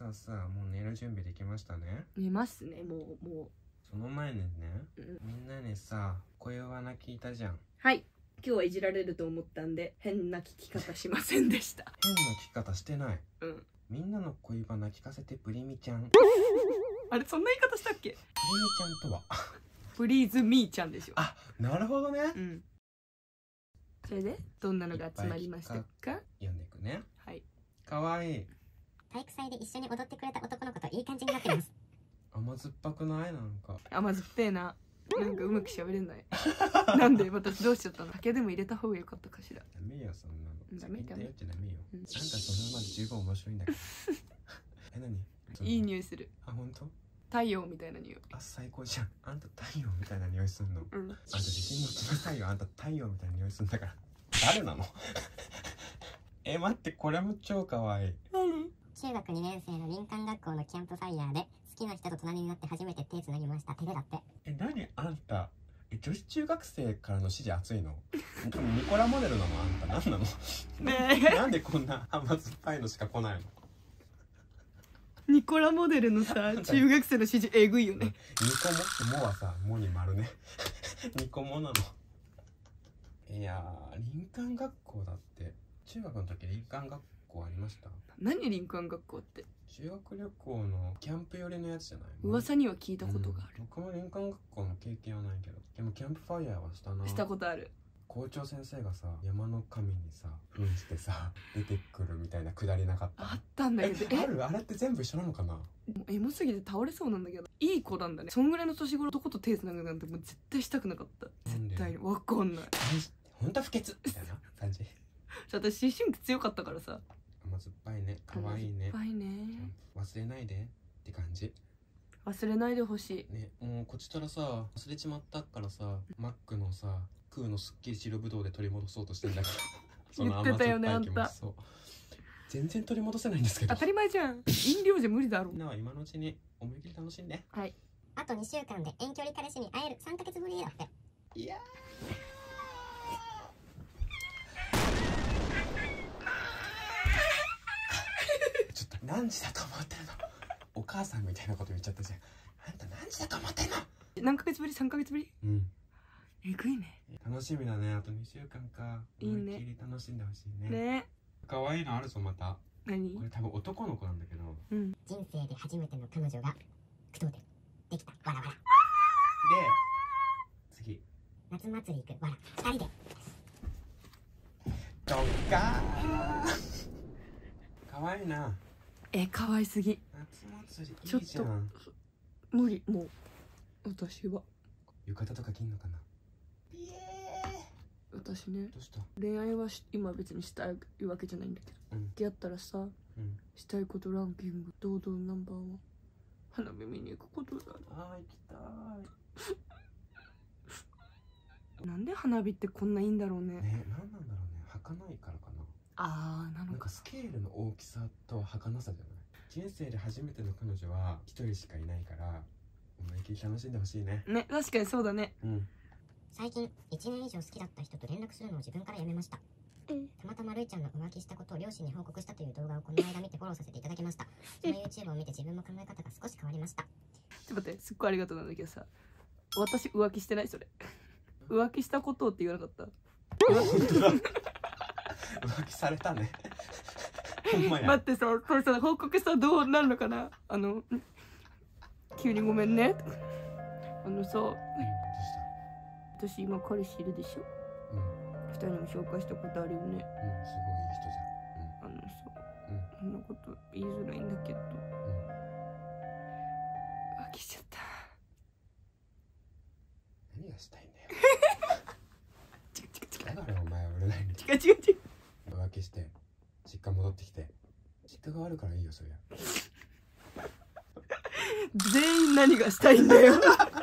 さもう寝る準備できましたね。 寝ますね。もうその前にね、みんなにさ恋バナ聞いたじゃん。 はい、今日はいじられると思ったんで変な聞き方しませんでした。 変な聞き方してない。みんなの恋バナ聞かせてプリミちゃん。 あれ、そんな言い方したっけ？ プリミちゃんとはプリーズミーちゃんでしょ。 あ、なるほどね。 それでどんなのが集まりましたか？ 読んでいくね。 はい。 かわいい。 体育祭で一緒に踊ってくれた男の子といい感じになってます。 甘酸っぱくない？なんか甘酸っぱいな。なんかうまく喋れない。なんで私どうしちゃったの？酒でも入れた方がよかったかしら。 ダメよそんなの。 ダメかな。 ダメよ。あんたそのまで十分面白いんだけど。何？ いい匂いする。 あ、本当？ 太陽みたいな匂い。 あ、最高じゃん。あんた太陽みたいな匂いすんの。あんた自信持ちなさいよ。あんた太陽みたいな匂いすんだから。誰なの？待って、これも超かわいい。 何？ 中学2年生の林間学校のキャンプファイヤーで好きな人と隣になって初めて手つなぎました。照れだって。 何あんた女子中学生からの支持熱いの？ニコラモデルなの？あんた何なの？ ねえなんでこんな甘酸っぱいのしか来ないの？ ニコラモデルのさ、中学生の指示えぐいよね。 ニコモ？モはさ、モに丸ね。ニコモなの。いやー、林間学校だって。中学の時林間学校ありました？ 何林間学校って？ 修学旅行のキャンプ寄りのやつじゃない？ 噂には聞いたことがある。 僕も林間学校の経験はないけど、でもキャンプファイヤーはしたな。 したことある。 校長先生がさ、山の神にさ扮してさ出てくるみたいなくだりなかった？ あったんだけど、 あれって全部一緒なのかな？ もうエモすぎて倒れそうなんだけど、いい子なんだね。そんぐらいの年頃男と手つなぐなんてもう絶対したくなかった。絶対わかんない。 ほんと不潔みたいな感じ。 私思春期強かったからさ。 甘酸っぱいね、可愛いね。 可愛いね。 忘れないでって感じ。 忘れないでほしい。 ね、もうこっちとらさ忘れちまったからさ、マックのさ空のすっきり白ぶどうで取り戻そうとしてんだから言ってたよね、あんた。 全然取り戻せないんですけど。 当たり前じゃん。飲料じゃ無理だろ。 みんなは今のうちに思いっきり楽しんで。 はい。 あと2週間で遠距離彼氏に会える。3ヶ月ぶりだって。 いやちょっと何時だと思ってるの？お母さんみたいなこと言っちゃったじゃん。あんた何時だと思ってんの？ 何ヶ月ぶり？3ヶ月ぶり？えぐいね。 楽しみだね。あと2週間か。 いいね。 思いっきり楽しんでほしいね。 ね。 可愛いのあるぞまた。 何？ これ多分男の子なんだけど。 人生で初めての彼女が句読点できた。わらわら。 で次。 夏祭り行く。わら。2人で。 どっかー。可愛いな。 可愛すぎ。 夏祭りいいじゃん。 無理、もう私は。 浴衣とか着んのかな？ 私ね、 どうした？ 恋愛は今別にしたいわけじゃないんだけど、付き合ったらさ、したいことランキング堂々ナンバー1、花火見に行くことだ。 あー、行きたい。なんで花火ってこんないいんだろうね。 ね、なんなんだろうね。儚いからかな。なんかスケールの大きさと儚さじゃない？人生で初めての彼女は一人しかいないから思いっきり楽しんでほしいね。 ね、確かにそうだね。 最近1年以上好きだった人と連絡するのを自分からやめました。たまたまるいちゃんの浮気したことを両親に報告したという動画をこの間見てフォローさせていただきました。その YouTube を見て自分の考え方が少し変わりました。 ちょっと待って、すっごいありがとうなんだけどさ、私浮気してない？それ浮気したことって言わなかった？ 本当だ。浮気されたね。ほんまや。 待ってさ、これさ、報告したらどうなるのかな。急にごめんね。さ、私今彼氏いるでしょ。2人にも紹介したことあるよね。 すごいいい人じゃん。 さ、そんなこと言いづらいんだけど、浮気しちゃった。 何がしたいんだよ。だからお前は売れないの。 違う。 浮気して実家戻ってきて、実家があるからいいよそりゃ。 全員何がしたいんだよ。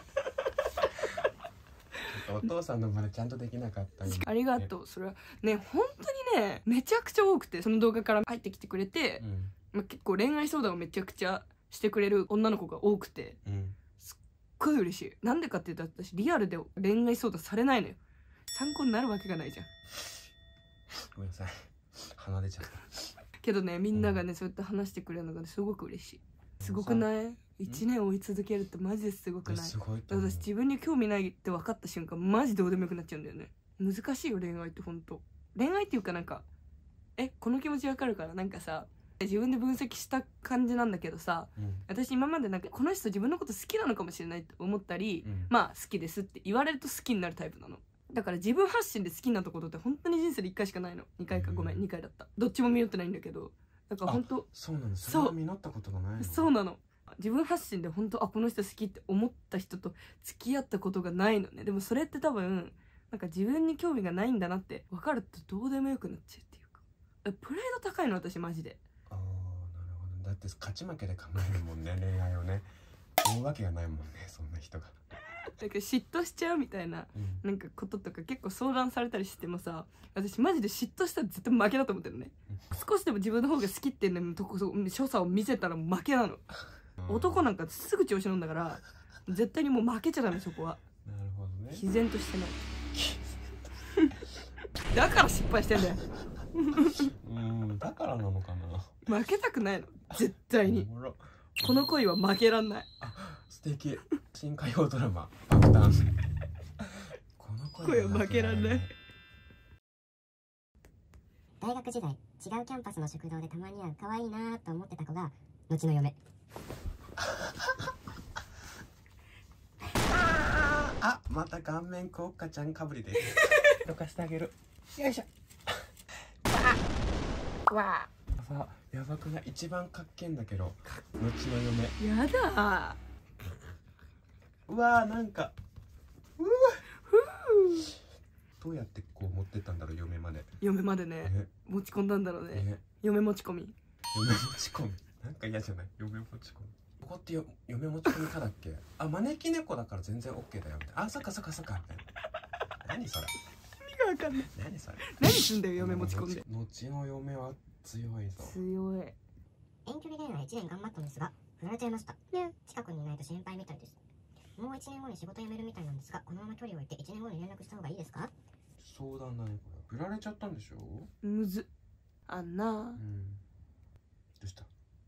お父さんのまでちゃんとできなかった。 ありがとう。それはね、本当にね、めちゃくちゃ多くて、その動画から入ってきてくれて、結構恋愛相談をめちゃくちゃしてくれる女の子が多くて、すっごい嬉しい。なんでかって言ったら私リアルで恋愛相談されないのよ。参考になるわけがないじゃん。 ごめんなさい、鼻出ちゃった。 けどね、みんながね、そうやって話してくれるのがねすごく嬉しい。すごくない？ 1 年追い続けるってマジですごくない？私自分に興味ないって分かった瞬間マジどうでもよくなっちゃうんだよね。難しいよ恋愛って。ほんと恋愛っていうかなんかこの気持ち分かるから、なんかさ自分で分析した感じなんだけどさ、私今までなんかこの人自分のこと好きなのかもしれないって思ったり、まあ好きですって言われると好きになるタイプなの。だから自分発信で好きになったことって本当に人生で1回しかないの。2回か、ごめん2回だった。どっちも見よってないんだけど、だから本当そうなの。それは実ったことがないの。 そうなの。自分発信で本当この人好きって思った人と付き合ったことがないのね。でもそれって多分なんか自分に興味がないんだなって分かるとどうでもよくなっちゃうっていうか、プライド高いの私マジで。 ああ、なるほど。だって勝ち負けで考えるもんね恋愛をね。思うわけがないもんねそんな人が。 なんか嫉妬しちゃうみたいな、なんかこととか結構相談されたりしてもさ、私マジで嫉妬したら絶対負けだと思ってるね。少しでも自分の方が好きっていうのとこ所作を見せたら負けなの。男なんかすぐ調子乗るんだから絶対にもう負けちゃダメそこは。 なるほどね。 毅然としてないだから失敗してんだよだからなのかな。 負けたくないの絶対に。この恋は負けらんない。 素敵。新火曜ドラマ爆弾この恋は負けらんない。 大学時代違うキャンパスの食堂でたまに会う可愛いなと思ってた子が後の嫁。 あ、また顔面クオッカちゃんかぶりでどかしてあげる。よいしょ。 わあさ、やばくない？一番かっけんだけど後の嫁。やだー。うわー、なんかどうやってこう持ってったんだろう嫁まで。 嫁までね、持ち込んだんだろうね。嫁持ち込み。 嫁持ち込みなんか嫌じゃない？嫁持ち込み。ここって嫁持ち込みかだっけ？あ、招き猫だから全然 OK だよみたいな。あ、そっかそっかそっかみたいな。何それ？ 意味がわかんない。 何それ？ 何すんだよ嫁持ち込んで。 後の嫁は強いぞ。 強い。 遠距離恋愛1年頑張ったんですが振られちゃいました、近くにいないと心配みたいです。もう1年後に仕事辞めるみたいなんですが、このまま距離を置いて1年後に連絡した方がいいですか？ 相談だねこれ。振られちゃったんでしょ？ むずあんな。 どうした？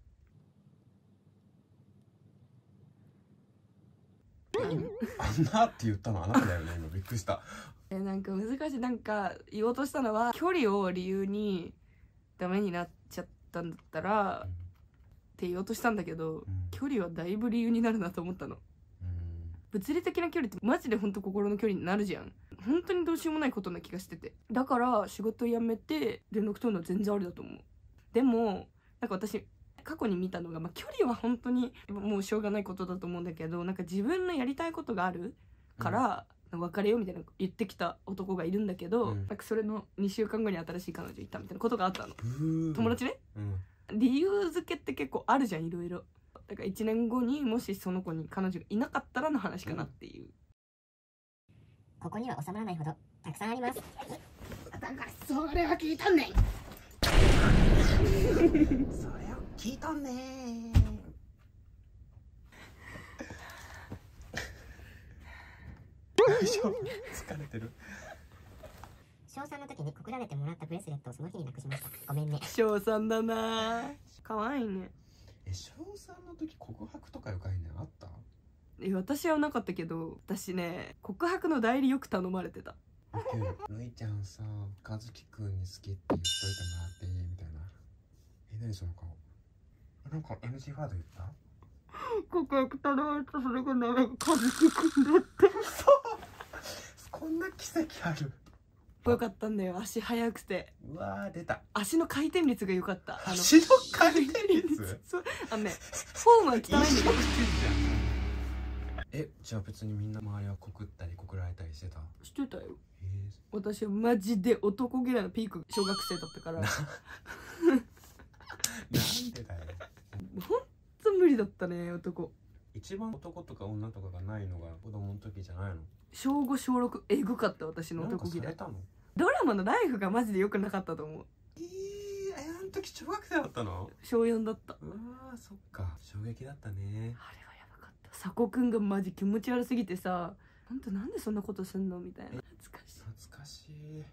あんなって言ったのあなただよね今。びっくりした。 なんか難しい。なんか言おうとしたのは距離を理由にダメになっちゃったんだったら、って言おうとしたんだけど、距離はだいぶ理由になるなと思ったの。物理的な距離ってマジで本当心の距離になるじゃん。本当にどうしようもないことな気がしてて、だから仕事辞めて連絡取るのは全然ありだと思う。でもなんか私過去に見たのが、距離は本当にもうしょうがないことだと思うんだけど、なんか自分のやりたいことがあるから、別れようみたいな言ってきた男がいるんだけど、なんかそれの2週間後に新しい彼女いたみたいなことがあったの。友達ね、理由付けって結構あるじゃん、いろいろ。だから1年後にもしその子に彼女がいなかったらの話かなっていう。 ここには収まらないほどたくさんあります。 だからそれは聞いたんねんそれを聞いたんねー。大丈夫？疲れてる？ 小3の時に告られてもらったブレスレットをその日になくしました。ごめんね。 小3だな。かわいいね。 小3の時告白とかいう概念あった？ 私はなかったけど、私ね告白の代理よく頼まれてた。 るいちゃんさ、和樹くんに好きって言っといてもらっていいみたいな。何その顔。なんか NG ワード言った？ 告白頼まれた。それがなんか和樹くんだって。 こんな奇跡ある？ よかったんだよ、足速くて。 うわー、出た。 足の回転率が良かった。 足の回転率？ そう、フォームは汚いんだけど。 じゃあ別にみんな周りは告ったり告られたりしてた？ してたよ。私はマジで男嫌いのピーク小学生だったから。なんでだよ。 ほんと無理だったね、男。 一番男とか女とかがないのが子供の時じゃないの？ 小5小6エグかった私の男嫌い。 なんかされたの？ ドラマのライフがマジで良くなかったと思う。 あの時小学生だったの？ 小4だった。 うわー、そっか、衝撃だったね。 あれはやばかった。佐古くんがマジ気持ち悪すぎてさ、ほんとなんでそんなことすんのみたいな。懐かしい。 懐かしい。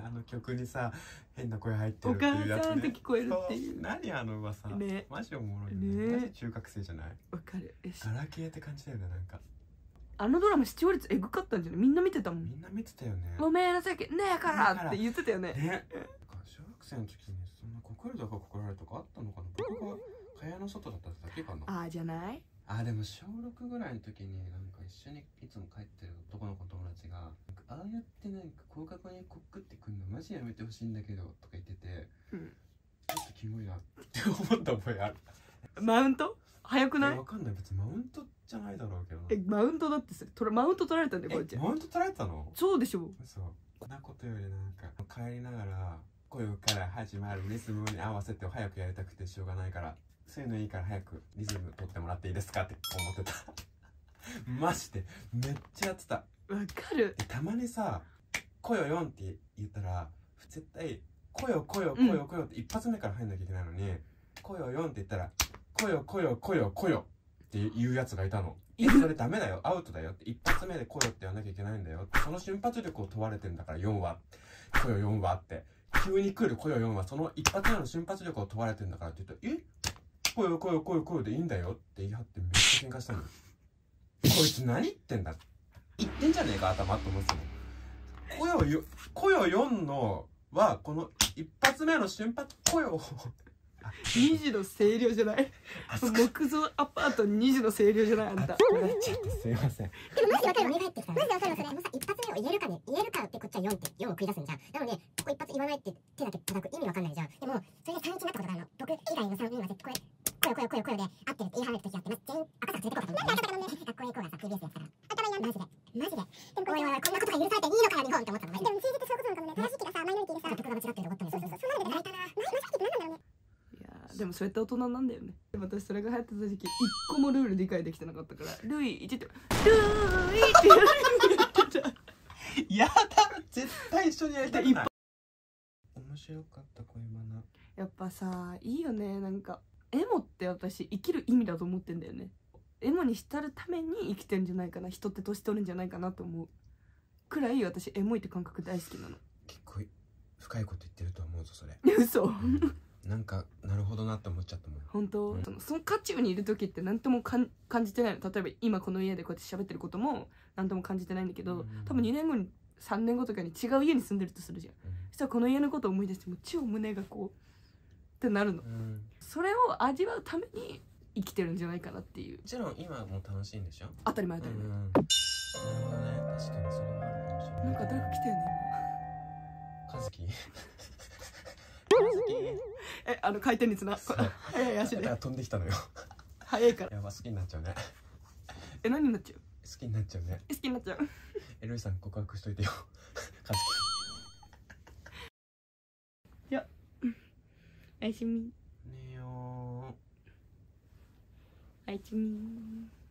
あの曲にさ変な声入ってるっていうやつね。 お母さんって聞こえるっていう。 何あの噂ね。 マジおもろいね。マジ中学生じゃない？ わかる。 ガラケーって感じだよね。なんかあのドラマ視聴率エグかったんじゃない？みんな見てたもん。 みんな見てたよね。 ごめんなさいねえからって言ってたよね。 ね。小学生の時にそんな告られたか告られたかあったのかな。僕が蚊帳の外だっただけかな。 ああじゃない？ あ、でも小6ぐらいの時になんか一緒にいつも帰ってる男の子の友達がああやってなんか放課後に告ってくんのマジやめてほしいんだけどとか言ってて、ちょっとキモいなって思った覚えある。 マウント早くない？ わかんない。別にマウントじゃないだろうけどな。 マウントだってマウント取られたんだよこいつ。 マウント取られたの？ そうでしょ。 そうこんなことよりなんか帰りながら声から始まるリズムに合わせて早くやりたくてしょうがないからそういうのいいから早くリズム取ってもらっていいですかって思ってた。マジでめっちゃやってた。 わかる。 たまにさ「来よよん」って言ったら絶対「来よ来よ来よ来よ」って一発目から入んなきゃいけないのに「来よよん」って言ったら「来よ来よ来よ来よ」っていうやつがいたの。それダメだよ、アウトだよって、一発目で来よって言わなきゃいけないんだよ、その瞬発力を問われてんだから4は来よ4はって急に来る来よ4はその一発目の瞬発力を問われてんだからって言うと「来よ来よ来よ来よでいいんだよ」って言い張ってめっちゃ喧嘩したの。こいつ何言ってんだ言ってんじゃねえか頭って思ってたの。来よ4のはこの一発目の瞬発来よ 2時の声量じゃない？木造アパート2時の声量じゃない？あんた熱くなっちゃってすいません。 でもマジわかるわ。寝返ってきたらマジわかるわ。それもさ一発目を言えるかね、言えるかってこっちは4って4を繰り出すんじゃん。なのでここ一発言わないって手だけ叩く意味わかんないじゃん。でもそれで3一になったことがあるの。僕以外の3人は絶対これ来よで合ってるって言い張る時あってまず全員赤坂連れてこうかと思って。なんで赤坂なんで学校へ行こうがさ TBS やったら頭やんマジででもおいおいこんなことが許されていいのかよ日本って思ったの。でも政治ってそういうことなのかもね。正しいがさマイノリティでさ曲が間違ってると思ったんですよ。そうなるで泣いたな。マイノリティって何なんだろうね。 でもそうやって大人なんだよね。でも私それが流行ってた時期一個もルール理解できてなかったからルイ1ってルーイってやってた。 やだ絶対一緒にやりたくない。面白かった恋バナ。 やっぱさいいよね。なんかエモって私生きる意味だと思ってんだよね。エモに浸るために生きてるんじゃないかな。人って年取るんじゃないかなと思うくらい私エモいって感覚大好きなの。 結構深いこと言ってると思うぞそれ。 嘘、 なんかなるほどなって思っちゃったもん。 本当、その渦中にいる時って何とも感じてないの。例えば今この家でこうやって喋ってることも何とも感じてないんだけど、多分2年後に3年後とかに違う家に住んでるとするじゃん、そしたらこの家のことを思い出しても超胸がこうってなるの、それを味わうために生きてるんじゃないかなっていう。 もちろん今も楽しいんでしょ。 当たり前当たり前、 なるほどね。確かにそれはあるかもしれない。 なんか誰か来たよね今。和樹回転率な早い足で飛んできたのよ。 早いからやば好きになっちゃうね。 何になっちゃう？ 好きになっちゃうね。 好きになっちゃう。 ルイさん告白しといてよ。和樹いやおやすみ。 寝よう。 おやすみ。